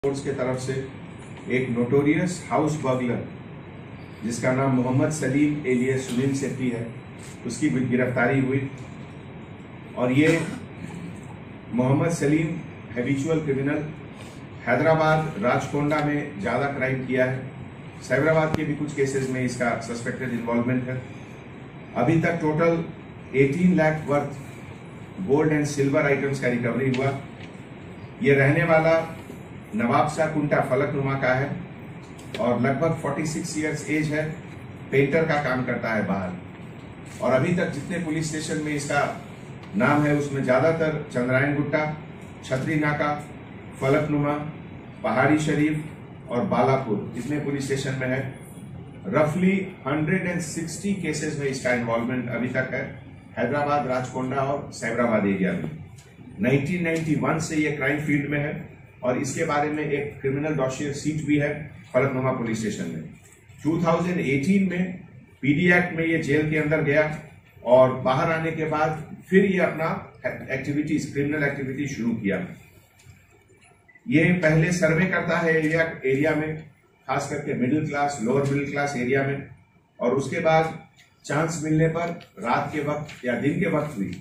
Force के तरफ से एक नोटोरियस हाउस बर्गलर जिसका नाम मोहम्मद सलीम एलियस सुनील सेट्टी है, उसकी गिरफ्तारी हुई। और ये मोहम्मद सलीम हैबिचुअल क्रिमिनल, हैदराबाद राजकोंडा में ज़्यादा क्राइम किया है। साइबराबाद के भी कुछ केसेस में इसका सस्पेक्टेड इन्वॉल्वमेंट है। अभी तक total 18 lakh worth gold and silver items का रिकवरी हुआ। ये रहने वाला नवाबशाह कुंटा फलकनुमा का है और लगभग 46 इयर्स एज है। पेंटर का काम करता है बाहर। और अभी तक जितने पुलिस स्टेशन में इसका नाम है उसमें ज्यादातर चंद्रायन गुट्टा, छतरी नाका, फलकनुमा, पहाड़ी शरीफ और बालापुर इतने पुलिस स्टेशन में है। रफली 160 केसेस में इसका इन्वॉल्वमेंट अभी तक है हैदराबाद, राजकोंडा और साइबराबाद एरिया में। 1991 से ये क्राइम फील्ड में है और इसके बारे में एक क्रिमिनल डॉसियर सीट भी है फलकनुमा पुलिस स्टेशन में। 2018 में पीडी एक्ट में ये जेल के अंदर गया और बाहर आने के बाद फिर ये अपना एक्टिविटीज, क्रिमिनल एक्टिविटी शुरू किया। ये पहले सर्वे करता है एरिया में, खास करके middle class, lower middle class area में, और उसके बाद चांस मिलने पर रात के वक्त या दिन के वक्त भी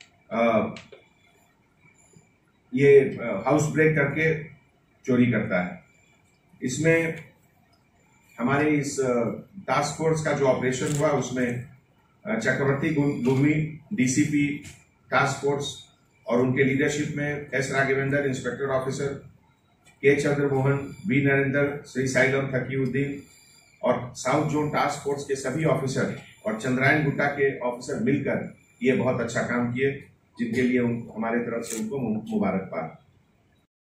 ये हाउस ब्रेक करके चोरी करता है। इसमें हमारे इस टास्क फोर्स का जो ऑपरेशन हुआ उसमें Chakravarthy Gurmi DCP task force और उनके लीडरशिप में S Raghavendra inspector officer, K Chandramohan, B Narendra, Shri Sailam Thakiuddin और साउथ जोन टास्क फोर्स के सभी ऑफिसर और चंद्रायन गुट्टा के ऑफिसर मिलकर ये बहुत अच्छा काम किए, जिनके लिए हमारे तरफ से उनको मुबारकबाद।